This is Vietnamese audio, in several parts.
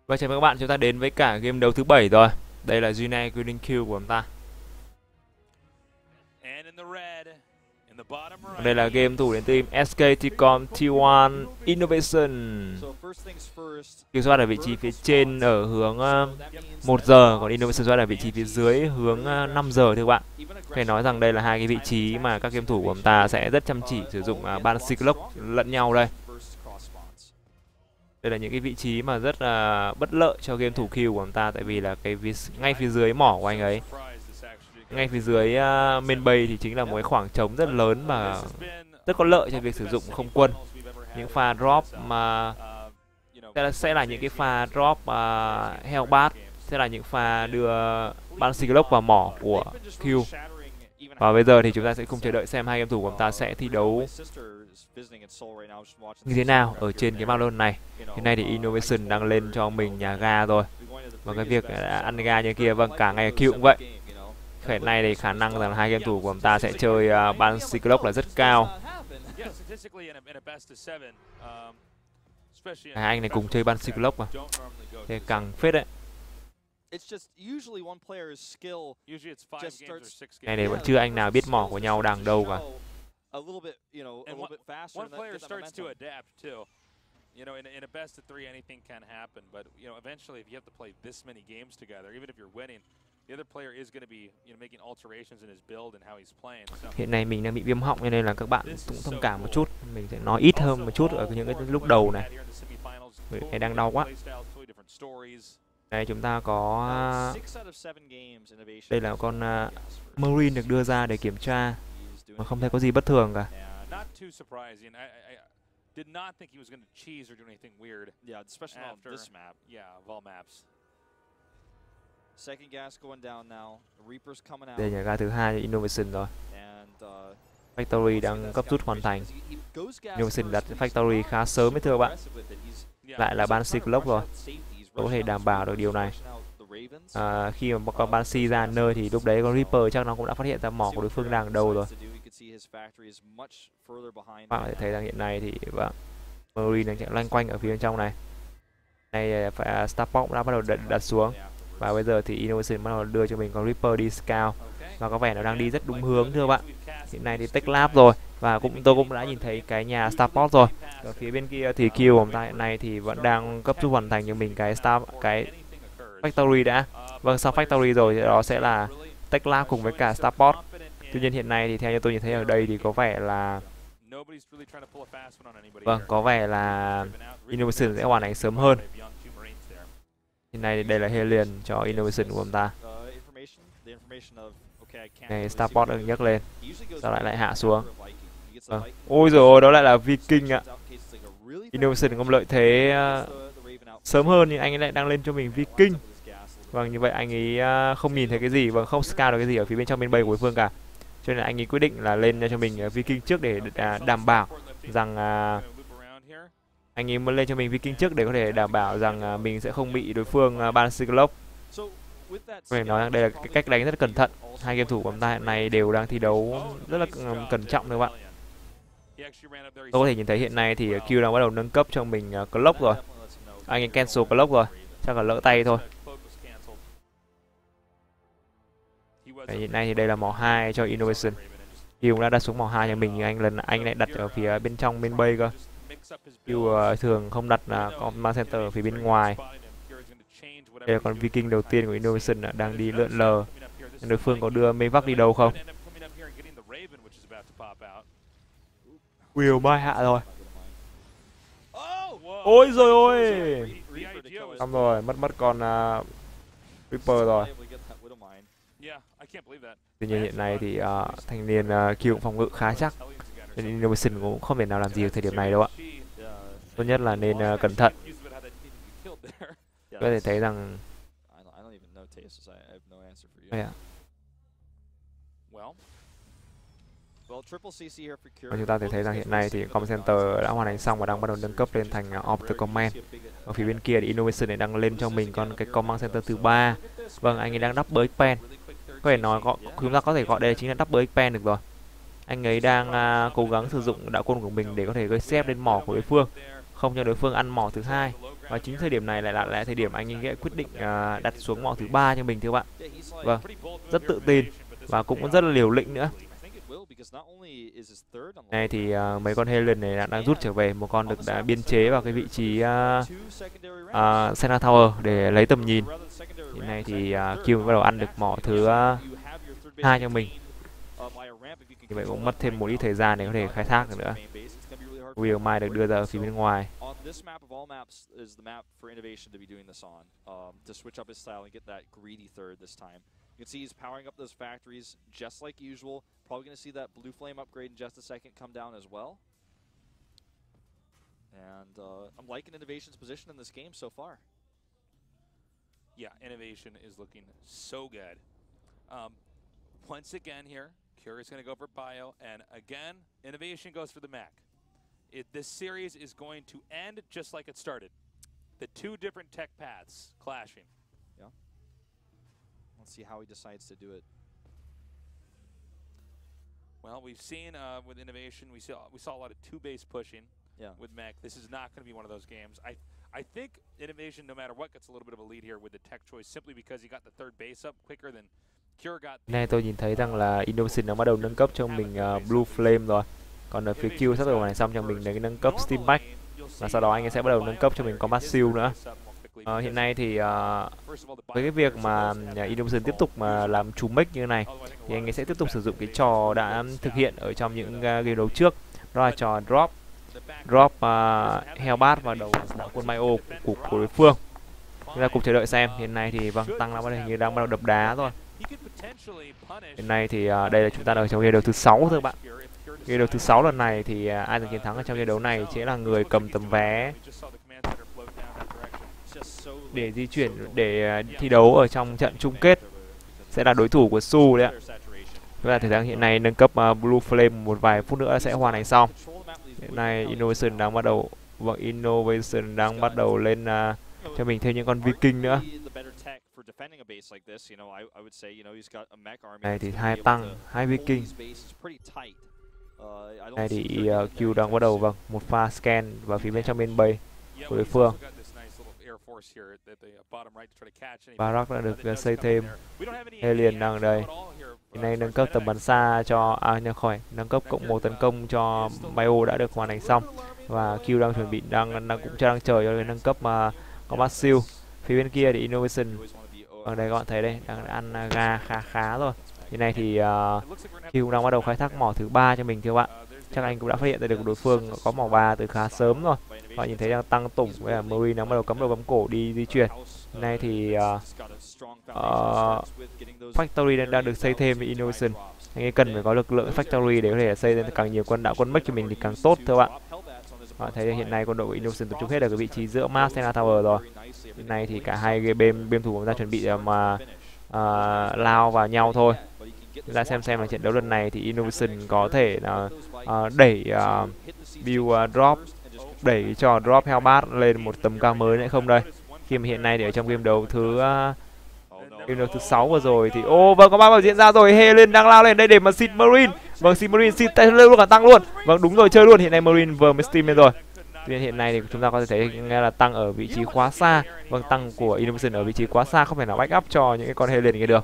Và chào mừng các bạn, chúng ta đến với cả game đấu thứ 7 rồi. Đây là Gina Green Kill của chúng ta. Đây là game thủ đến team SK Telecom T1 Innovation. Kiểm soát ở vị trí phía trên ở hướng 1 giờ, còn Innovation soát ở vị trí phía dưới hướng 5 giờ thưa các bạn. Phải nói rằng đây là hai cái vị trí mà các game thủ của chúng ta sẽ rất chăm chỉ sử dụng ban Cyclops lẫn nhau đây. Đây là những cái vị trí mà rất là bất lợi cho game thủ kill của chúng ta, tại vì là cái ngay phía dưới mỏ của anh ấy, ngay phía dưới main base thì chính là một cái khoảng trống rất lớn và rất có lợi cho việc sử dụng không quân. Những pha drop mà sẽ là những cái pha drop Hellbat, sẽ là những pha đưa ban Cyclops vào mỏ của Q. Và bây giờ thì chúng ta sẽ cùng chờ đợi xem hai game thủ của chúng ta sẽ thi đấu như thế nào ở trên cái map này. Hiện nay thì Innovation đang lên cho mình nhà ga rồi, và cái việc ăn ga như kia, vâng, cả ngày Q cũng vậy. Hiện nay thì khả năng rằng hai game thủ của chúng ta sẽ chơi ban Cyclops là rất cao. Hai anh này cùng chơi ban Cyclops mà, thế càng phết đấy. Này này vẫn chưa anh nào biết mỏ của nhau đang đâu cả. You know, in a best of three, anything can happen. But you know, eventually, if you have to play this many games together, even if you're winning, the other player is going to be, making alterations in his build and how he's playing. So, hiện nay mình đang bị viêm họng, cho nên là các bạn cũng thông cảm một chút. Mình sẽ nói ít hơn một chút ở những cái lúc đầu này. Vì cái đang đau quá. Đây chúng ta có đây là con Marine được đưa ra để kiểm tra, mà không thấy có gì bất thường cả. Did not think he was going to cheese or do anything weird. Yeah, especially on this map. Yeah, of all maps. Second gas going down now. The Reaper's coming out. Đây là ga thứ hai cho Innovation rồi. And Factory đang cấp rút hoàn thành. Innovation đặt Factory khá sớm ấy thưa các bạn. Lại là ban Cyclops rồi. Tôi có thể đảm bảo được điều này. Khi mà con ban C ra nơi thì lúc đấy con Reaper chắc nó cũng đã phát hiện ra mỏ của đối phương đang ở đâu rồi. Bạn có thể thấy rằng hiện nay thì Marine đang chạy loanh quanh ở phía bên trong này. Này phải Starport đã bắt đầu đặt xuống, và bây giờ thì Innovation bắt đầu đưa cho mình con Reaper đi scout, và có vẻ nó đang đi rất đúng hướng thưa bạn. Hiện nay thì tech lab rồi, và tôi cũng đã nhìn thấy cái nhà Starport rồi. Ở phía bên kia thì Q của chúng ta hiện nay thì vẫn đang cấp rút hoàn thành cho mình cái Factory đã. Vâng, sau Factory rồi thì đó sẽ là tech lab cùng với cả Starport. Tuy nhiên hiện nay thì theo như tôi nhìn thấy ở đây thì có vẻ là có vẻ là Innovation sẽ hoàn thành sớm hơn. Hiện nay đây là Hellion cho Innovation của chúng ta. Này Starport được nhấc lên, sau lại hạ xuống. Ôi giời ơi, đó lại là Viking ạ. Innovation có lợi thế sớm hơn, nhưng anh ấy lại đang lên cho mình Viking. Vâng, như vậy anh ấy không nhìn thấy cái gì, không scout được cái gì ở phía bên trong bên base của đối phương cả. Cho nên là anh ấy quyết định là lên cho mình Viking trước để đảm bảo rằng anh ấy muốn lên cho mình Viking trước để có thể đảm bảo rằng mình sẽ không bị đối phương ban Cyclops. Phải nói rằng đây là cái cách đánh rất cẩn thận. Hai game thủ của chúng ta hiện nay đều đang thi đấu rất là cẩn trọng các bạn. Tôi có thể nhìn thấy hiện nay thì Q đang bắt đầu nâng cấp cho mình Clock rồi. Anh ấy cancel Clock rồi, chắc là lỡ tay thôi. Đấy, hiện nay thì đây là mỏ 2 cho Innovation. Q cũng đã đặt xuống mỏ 2 nhà mình, nhưng anh lại đặt ở phía bên trong bên bay cơ. Q thường không đặt command center ở phía bên ngoài. Đây là con Viking đầu tiên của Innovation đang đi lượn lờ. Đối phương có đưa Mevac đi đâu không? Will bay hạ rồi. Ôi rồi ôi, xong rồi, mất con Reaper rồi. Tuy nhiên hiện nay thì thanh niên Q cũng phòng ngự khá chắc, nên Innovation cũng không thể nào làm gì ở thời điểm này đâu ạ. Tốt nhất là nên cẩn thận. Có thể thấy rằng và chúng ta thể thấy rằng hiện nay thì Command Center đã hoàn thành xong và đang bắt đầu nâng cấp lên thành Optical Command. Ở phía bên kia thì Innovation này đang lên cho mình cái Command Center thứ 3. Vâng, anh ấy đang double expand. Có thể nói chúng ta có thể gọi đây chính là double expand được rồi. Anh ấy đang cố gắng sử dụng đạo côn của mình để có thể gây xếp lên mỏ của đối phương. không cho đối phương ăn mỏ thứ hai. Và chính thời điểm này lại thời điểm anh ấy quyết định đặt xuống mỏ thứ ba cho mình thưa bạn. Vâng, rất tự tin và cũng rất là liều lĩnh nữa. Này thì mấy con Helen này đang rút trở về, một con được đã biên chế vào cái vị trí Senna Tower để lấy tầm nhìn. Hiện nay thì Q bắt đầu ăn được mỏ thứ hai cho mình. Như vậy cũng mất thêm một ít thời gian để có thể khai thác nữa. Will Mai được đưa ra ở phía bên ngoài. You can see he's powering up those factories just like usual. Probably going to see that blue flame upgrade in just a second come down as well. And I'm liking Innovation's position in this game so far. Yeah, Innovation is looking so good. Once again here, Curious going to go for Bio, and again, Innovation goes for the mech. This series is going to end just like it started. The two different tech paths clashing. Yeah. Let's see how he decides to do it. Well, we've seen with Innovation, we saw a lot of two-base pushing with mech. This is not going to be one of those games. I think Innovation, no matter what, gets a little bit of a lead here with the tech choice simply because he got the third base up quicker than Cure got. Nay tôi nhìn thấy rằng là Innovation đã bắt đầu nâng cấp cho mình Blue Flame rồi. Còn ở phía Q sắp rồi này xong cho mình để nâng cấp Steam Back. Và sau đó anh ấy sẽ bắt đầu nâng cấp cho mình Combat Shield nữa. Hiện nay thì với cái việc mà Innovation tiếp tục mà làm trù mech như này thì anh ấy sẽ tiếp tục sử dụng cái trò đã thực hiện ở trong những game đấu trước, đó là trò drop Hellbat vào đầu đạo quân Maio của đối phương. Chúng ta cùng chờ đợi xem. Hiện nay thì vâng, Tăng đã bắt đầu như đang bắt đầu đập đá rồi. Hiện nay thì đây là chúng ta ở trong game đấu thứ 6 thưa bạn. Game đấu thứ 6 lần này thì ai giành chiến thắng ở trong game đấu này sẽ là người cầm tấm vé để di chuyển để thi đấu ở trong trận chung kết, sẽ là đối thủ của Su đấy ạ. Chúng ta thấy rằng hiện nay nâng cấp Blue Flame một vài phút nữa sẽ hoàn thành xong. Hiện nay Innovation đang bắt đầu lên cho mình thêm những con Viking nữa. Này thì 2 tăng, 2 Viking. Này thì Q đang bắt đầu một pha scan vào phía bên trong bên bay của đối phương. Barak đã được xây thêm. Alien đang ở đây. Hiện nay nâng cấp tầm bắn xa cho nâng cấp cộng 1 tấn công cho Maio đã được hoàn thành xong. Và Q đang chuẩn bị đang chờ cho nâng cấp Combat Shield. Phía bên kia thì Innovation ở đây các bạn thấy đây đang ăn ga khá rồi. Hiện nay thì Q đang bắt đầu khai thác mỏ thứ 3 cho mình thưa bạn. Chắc anh cũng đã phát hiện ra được đối phương có mỏ 3 từ khá sớm rồi. Họ nhìn thấy đang Tăng Tủng với Marine đang bắt đầu cắm đầu cắm cổ đi di chuyển. Hiện nay thì Factory đang được xây thêm với Innovation. Anh ấy cần phải có lực lượng Factory để có thể xây lên càng nhiều quân mech cho mình thì càng tốt thưa bạn. Họ thấy hiện nay quân đội của Innovation tập trung hết ở cái vị trí giữa map Senna Tower rồi. Hiện nay thì cả hai cái bên thủ của chúng ta chuẩn bị mà lao vào nhau thôi. Chúng ta xem là trận đấu lần này thì Innovation có thể là đẩy build drop, đẩy cho drop Hellbat lên một tầm cao mới nữa không đây. Khi mà hiện nay thì ở trong game đấu thứ 6 vừa rồi thì vâng, có 3 vào diễn ra rồi. Helen đang lao lên đây để mà xịt Marine. Vâng, xịt Marine xịt tay luôn cả Tăng luôn. Vâng, đúng rồi, chơi luôn. Hiện nay Marine vừa mới steam lên rồi. Tuy nhiên hiện nay thì chúng ta có thể thấy nghe là Tăng ở vị trí quá xa. Vâng, Tăng của Innovation ở vị trí quá xa, không thể nào backup cho những cái con Helen kia được.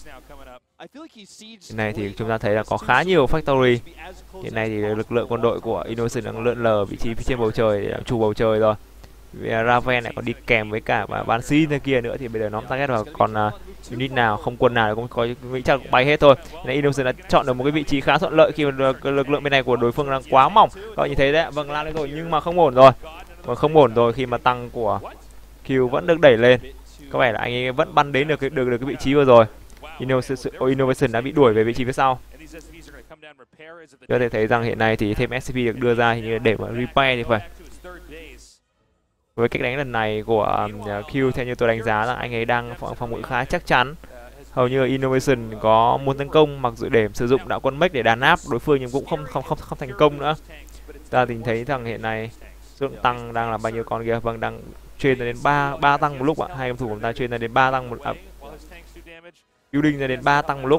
Hiện nay thì chúng ta thấy là có khá nhiều Factory. Hiện nay thì lực lượng quân đội của Innovation đang lượn lờ vị trí phía trên bầu trời để chủ bầu trời rồi. Raven lại còn đi kèm với cả Banshee nơi kia nữa thì bây giờ nó target vào còn unit nào, không quân nào cũng có nghĩ chắc cũng bay hết thôi. Nên Innovation đã chọn được một cái vị trí khá thuận lợi khi mà lực lượng bên này của đối phương đang quá mỏng. Các bạn nhìn thấy đấy, vâng, lao lên rồi nhưng mà không ổn rồi. Vâng, không ổn rồi khi mà Tăng của Q vẫn được đẩy lên. Có vẻ là anh ấy vẫn bắn đến được cái vị trí vừa rồi. Innovation đã bị đuổi về vị trí phía sau. Có thể thấy rằng hiện nay thì thêm SCP được đưa ra hình như để mà repair thì phải. Với cách đánh lần này của Q, theo như tôi đánh giá là anh ấy đang phòng ngự khá chắc chắn. Hầu như Innovation có muốn tấn công mặc dù để sử dụng đạo quân mech để đàn áp đối phương nhưng cũng không thành công nữa. Ta thì thấy rằng hiện nay số lượng Tăng đang là bao nhiêu con kia? Vâng, đang train đến 3 Tăng một lúc ạ. Hai game thủ của chúng ta train đến 3 Tăng một building ra đến 3 Tăng một lúc.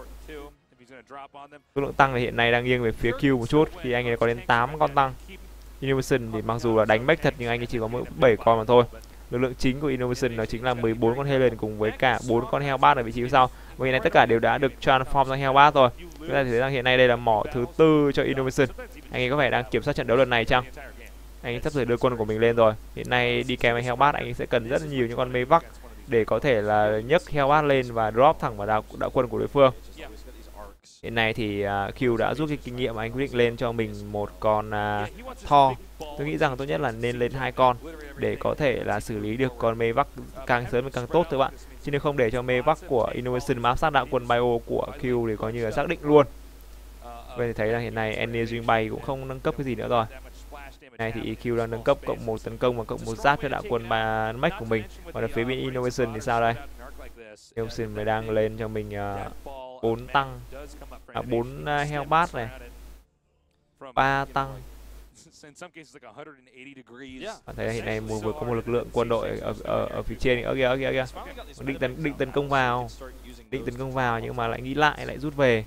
Số lượng Tăng thì hiện nay đang nghiêng về phía Q một chút khi anh ấy có đến 8 con Tăng. Innovation thì mặc dù là đánh mech thật nhưng anh ấy chỉ có mỗi 7 con mà thôi. Lực lượng chính của Innovation nó chính là 14 con Helen cùng với cả 4 con Hellbat ở vị trí phía sau. Và hiện nay tất cả đều đã được transform sang Hellbat rồi. Chúng ta thấy rằng hiện nay đây là mỏ thứ 4 cho Innovation. Anh ấy có vẻ đang kiểm soát trận đấu lần này chăng? Anh ấy sắp sửa đưa quân của mình lên rồi. Hiện nay đi kèm với Hellbat anh ấy sẽ cần rất là nhiều những con Mavac để có thể là nhấc Hellbat lên và drop thẳng vào đạo quân của đối phương. Hiện nay thì Q đã rút cái kinh nghiệm mà anh quyết định lên cho mình một con Thor. Tôi nghĩ rằng tốt nhất là nên lên 2 con để có thể là xử lý được con Mavac càng sớm thì càng tốt các bạn. Chứ nếu không để cho Mavac của Innovation áp sát đạo quân bio của Q thì coi như là xác định luôn. Vậy thì thấy là hiện nay Energy Bay cũng không nâng cấp cái gì nữa rồi. Này thì EQ đang nâng cấp cộng 1 tấn công và cộng 1 giáp cho đạo quân mech của mình. Còn ở phía bên Innovation thì sao đây? Innovation mới đang lên cho mình 4 tăng, 4 Hellbat này, 3 tăng. Bạn thấy hiện nay vừa có một lực lượng quân đội ở phía trên ở kìa. Định tấn công vào nhưng mà lại nghĩ lại rút về.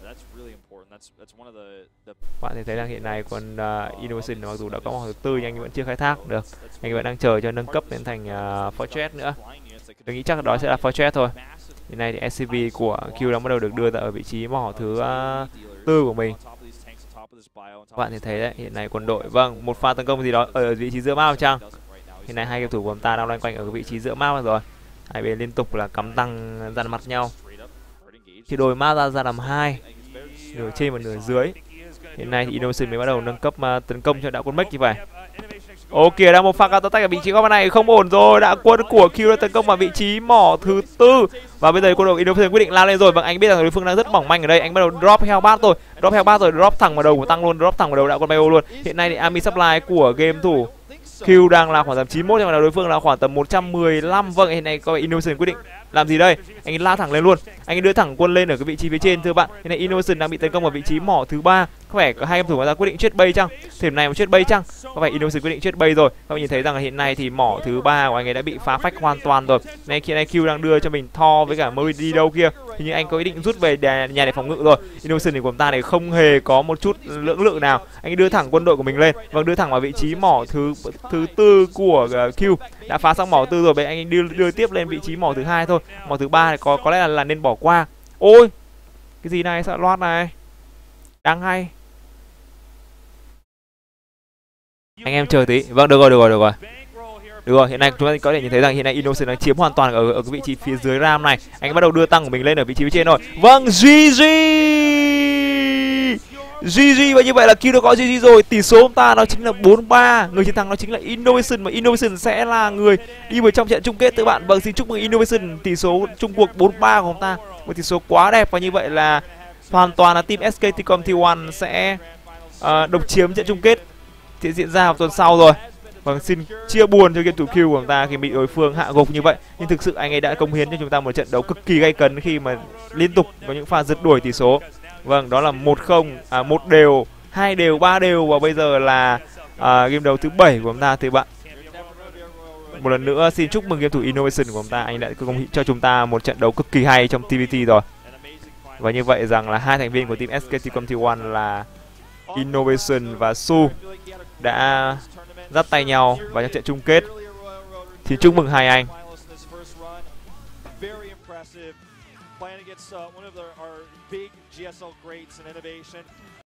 Bạn thấy rằng hiện nay con Innovation mặc dù đã có mỏ thứ 4 nhưng anh vẫn chưa khai thác được. Anh vẫn đang chờ cho nâng cấp lên thành Fortress nữa. Tôi nghĩ chắc đó sẽ là Fortress thôi. Hiện nay thì SCV của Q đã bắt đầu được đưa ra ở vị trí mỏ thứ 4 của mình. Các bạn thấy đấy, hiện nay quân đội, vâng, một pha tấn công gì đó ở vị trí giữa map chăng? Hiện nay hai game thủ của chúng ta đang loanh quanh ở vị trí giữa map rồi. Hai bên liên tục là cắm tăng dằn mặt nhau. Thì đổi map ra làm 2, nửa trên và nửa dưới. Hiện nay thì Innovation mới bắt đầu nâng cấp tấn công cho đạo quân mech như vậy. Ok, đang một pha counter attack ở vị trí góc này không ổn rồi. Đạo quân của Q đã tấn công vào vị trí mỏ thứ 4 và bây giờ quân đội Innovation quyết định lao lên rồi. Vâng, anh biết rằng đối phương đang rất mỏng manh ở đây. Anh bắt đầu drop Hellbat rồi, drop thẳng vào đầu của tăng luôn, drop thẳng vào đầu đạo quân bio luôn. Hiện nay thì army supply của game thủ Q đang là khoảng tầm 91 nhưng mà đối phương là khoảng tầm 115. Vâng, hiện nay có vẻ Innovation quyết định làm gì đây? Anh ấy la thẳng lên luôn. Anh ấy đưa thẳng quân lên ở cái vị trí phía trên thưa bạn. Hiện nay Innovation đang bị tấn công ở vị trí mỏ thứ 3. Có vẻ có hai game thủ của ta quyết định chết bay chăng? Thời điểm này mà chết bay chăng? Có vẻ Innovation quyết định chết bay rồi. Các bạn nhìn thấy rằng là hiện nay thì mỏ thứ 3 của anh ấy đã bị phá phách hoàn toàn rồi. Này hiện nay Q đang đưa cho mình Thor với cả Murray đi đâu kia. Thì nhưng anh có ý định rút về nhà để phòng ngự rồi. Innovation thì của chúng ta này không hề có một chút lưỡng lự nào. Anh ấy đưa thẳng quân đội của mình lên. Vâng, đưa thẳng vào vị trí mỏ thứ 4 của Q. Đã phá xong mỏ 4 rồi, vậy anh ấy đưa tiếp lên vị trí mỏ thứ 2 thôi. Mỏ thứ 3 này có lẽ là nên bỏ qua. Ôi, cái gì này, sợ loát này. Đang hay. Anh em chờ tí. Vâng, được rồi. Được rồi, hiện nay chúng ta có thể nhìn thấy rằng hiện nay Innovation đang chiếm hoàn toàn ở cái vị trí phía dưới ram này. Anh bắt đầu đưa tăng của mình lên ở vị trí phía trên rồi. Vâng, GG và như vậy là Q đã có GG rồi. Tỷ số chúng ta nó chính là 4-3. Người chiến thắng nó chính là Innovation và Innovation sẽ là người đi vào trong trận chung kết các bạn. Vâng, xin chúc mừng Innovation. Tỷ số chung cuộc 4-3 của chúng ta, một tỷ số quá đẹp và như vậy là hoàn toàn là team SK Telecom T1 sẽ độc chiếm trận chung kết sẽ diễn ra vào tuần sau rồi. Vâng, xin chia buồn cho game thủ Q của chúng ta khi bị đối phương hạ gục như vậy. Nhưng thực sự anh ấy đã cống hiến cho chúng ta một trận đấu cực kỳ gay cấn khi mà liên tục có những pha giật đuổi tỷ số. Vâng, đó là 1-0, 1 đều, 2 đều, 3 đều và bây giờ là game đấu thứ 7 của chúng ta thưa bạn. Một lần nữa xin chúc mừng game thủ Innovation của chúng ta, anh đã công cho chúng ta một trận đấu cực kỳ hay trong TVT rồi. Và như vậy rằng là hai thành viên của team SK Telecom T1 là Innovation và Su đã dắt tay nhau vào trận chung kết. Thì chúc mừng hai anh. Playing against one of our big GSL greats in Innovation.